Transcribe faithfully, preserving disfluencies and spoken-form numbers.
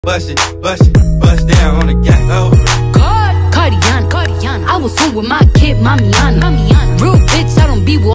Bust it, bust it, bust down on the gas. Oh. God, Cardiana, Cardiana. I was home with my kid, Mamiana. Mamiana. Real bitch, I don't be with